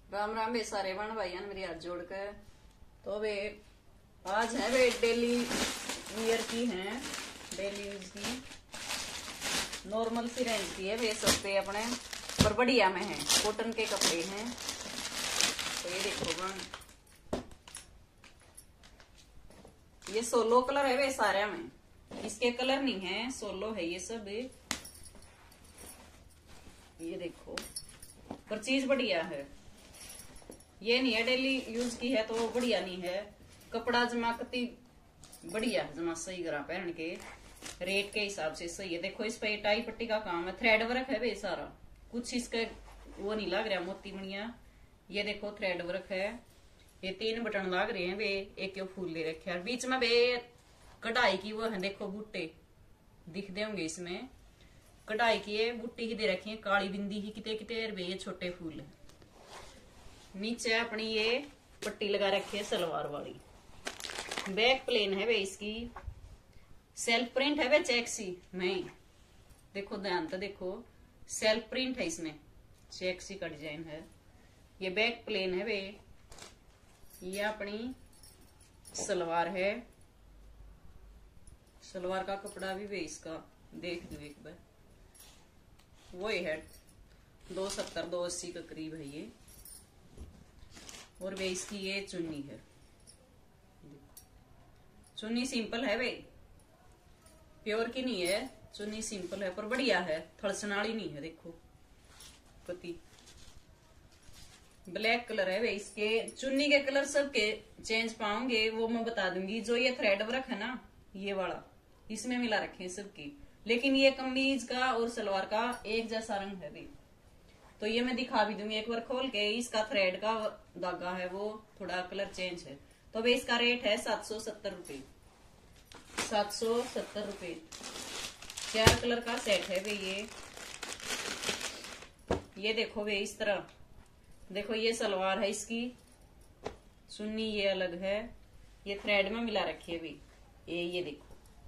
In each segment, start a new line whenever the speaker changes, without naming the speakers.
राम राम वे सारे बहन भाइयों मेरी हाथ जोड़ कर। तो वे आज है वे डेली वियर की हैं, डेली यूज की नॉर्मल सी रेंज की है। वे सस्ते अपने पर बढ़िया में है, कॉटन के कपड़े हैं। तो ये देखो बहन, ये सोलो कलर है वे सारे में, इसके कलर नहीं है, सोलो है ये सब। ये देखो पर चीज बढ़िया है, ये नहीं है डेली यूज की है तो बढ़िया नहीं है। कपड़ा जमा कति बढ़िया है, जमा सही करा पहन के रेट के हिसाब से सही है। देखो इस पे टाई पट्टी का काम है, थ्रेड वर्क है वे सारा कुछ, इसका वो नहीं लग रहा मोती मणिया। ये देखो थ्रेड वर्क है, ये 3 बटन लग रहे हैं वे, एक फूल ले रखे हैं बीच में वे कढ़ाई की वो है। देखो बूटे दिख दे होंगे इसमें, कढ़ाई की है, बूटी की दे रखी है, काली बिंदी की किते किते वे ये छोटे फूल है। नीचे अपनी ये पट्टी लगा रखी है सलवार वाली, बैक प्लेन है वे इसकी, सेल्फ प्रिंट है वे चेक्सी में। देखो ध्यान तो देखो, सेल्फ प्रिंट है इसमें, चेक्सी का डिजाइन है। ये बैक प्लेन है वे, ये अपनी सलवार है। सलवार का कपड़ा भी वे इसका देख दो एक बार, वही है 270 280 के करीब है ये। और वे इसकी ये चुन्नी है, चुन्नी सिंपल है वे, प्योर की नहीं है चुन्नी, सिंपल है पर बढ़िया है, थड़सन वाली नहीं है। देखो कति ब्लैक कलर है वे इसके। चुन्नी के कलर सबके चेंज पाओगे वो मैं बता दूंगी। जो ये थ्रेड वर्क है ना ये वाला, इसमें मिला रखे हैं सबकी, लेकिन ये कमीज का और सलवार का एक जैसा रंग है भी। तो ये मैं दिखा भी दूंगी एक बार खोल के, इसका थ्रेड का धागा है वो थोड़ा कलर चेंज है। तो भाई इसका रेट है 770 रुपये, 770 रुपये। 4 कलर का सेट है भाई ये देखो भाई इस तरह। देखो ये सलवार है इसकी, चुन्नी ये अलग है, ये थ्रेड में मिला रखी है भाई। ये देखो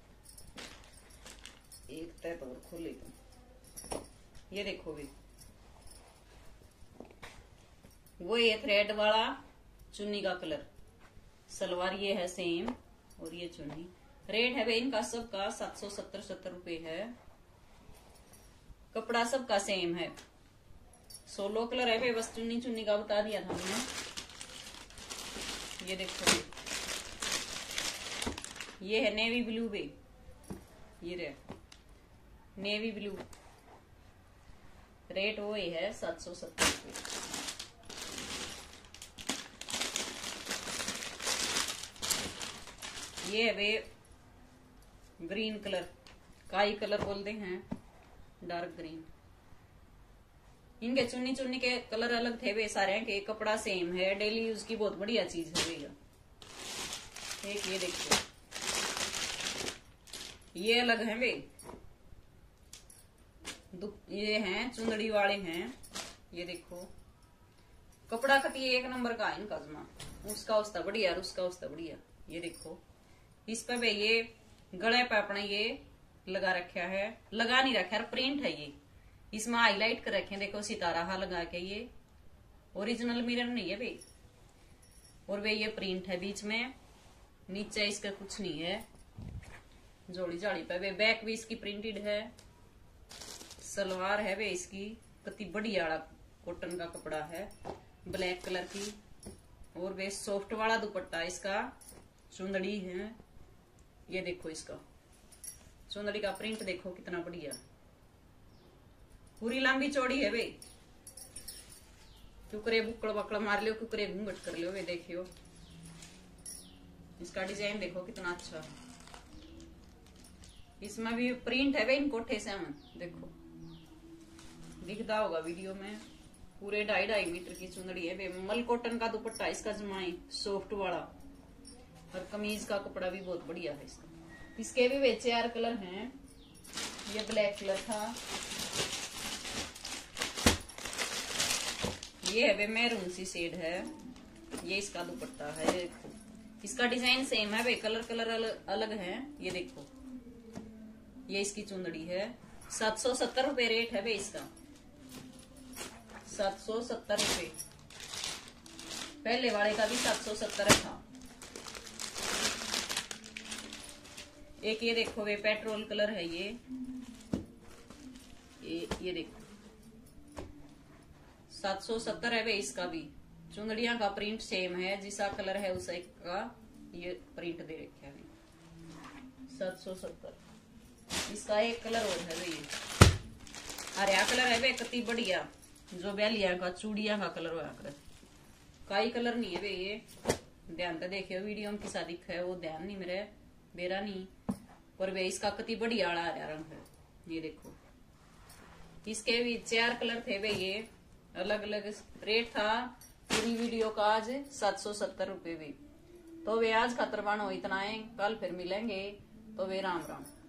एक तय तो और खोले तो ये देखो भी, वो ये थ्रेड वाला चुन्नी का कलर, सलवार ये है सेम और ये चुन्नी। रेट है भाई इनका सबका 770 रुपये है। कपड़ा सबका सेम है, सोलो कलर है भाई, बस चुन्नी चुन्नी का बता दिया था मैंने। ये देखो ये है नेवी ब्लू भी, ये रहे नेवी ब्लू। रेट वो ही है 770 रुपये। ये है वे ग्रीन कलर, काई कलर बोलते हैं, डार्क ग्रीन। इनके चुन्नी चुन्नी के कलर अलग थे वे सारे के, कपड़ा सेम है, डेली यूज की बहुत बढ़िया चीज है भैया। एक ये देखो ये अलग है वे, ये हैं चुंदड़ी वाले हैं। ये देखो कपड़ा कति एक नंबर का है इनका, जमा उसका उसका बढ़िया, उसका उसका बढ़िया। ये देखो इस पे भाई ये गले पे अपने ये लगा रखा है, लगा नहीं रखा है, प्रिंट है ये, इसमें हाईलाइट कर रखे हैं। देखो सितारा हा लगा के, ये ओरिजिनल मिरर नहीं है भाई। और वे ये प्रिंट है बीच में, नीचे इसका कुछ नहीं है, जोड़ी जाड़ी पे वे बैक भी इसकी प्रिंटेड है। सलवार है वे इसकी कति बढ़िया कॉटन का कपड़ा है, ब्लैक कलर की। और वे सॉफ्ट वाला दुपट्टा इसका, चुंदड़ी है। ये देखो इसका चुंदड़ी का प्रिंट देखो कितना बढ़िया, पूरी लंबी चौड़ी है वे। कुकरे बुकड़ बकड़ मार लो, कुकरे घूंघट कर लो वे। देखियो इसका डिजाइन देखो कितना अच्छा, इसमें भी प्रिंट है वे इन कोठे से। देखो दिखता होगा वीडियो में, पूरे 2.5 मीटर की चुंदड़ी है वे। मल कॉटन का दुपट्टा इसका जमाई, सॉफ्ट वाला, और कमीज का कपड़ा भी बहुत बढ़िया है इसका। इसके भी वे 4 कलर हैं, ये ब्लैक कलर था, ये है वे मैरून सी शेड है, ये इसका दुपट्टा है। इसका डिजाइन सेम है वे, कलर कलर अलग है। ये देखो ये इसकी चुंदड़ी है, 770 रुपये रेट है वे इसका, 770 रुपये। पहले वाले का भी 770 था। एक ये देखो वे पेट्रोल कलर है ये देखो 770 है वे। इसका भी चुंदड़िया का प्रिंट सेम है, जिसा कलर है उस एक का ये प्रिंट दे रखा है 770। इसका एक कलर और है ये हरिया कलर है वे, कति बढ़िया जो बैलिया का चूड़िया का कलर हुआ कर, काई कलर नहीं है वे ये। ध्यान से देखियो वीडियो में किसा दिखा है वो ध्यान नहीं मेरे बेरा नहीं, पर वे इसका कति बढ़िया आड़ा हरा रंग है ये देखो। इसके भी 4 कलर थे वे, ये अलग अलग रेट था पूरी वीडियो का आज 770 रुपए भी। तो वे आज खतरबान हो इतना है, कल फिर मिलेंगे, तो वे राम राम।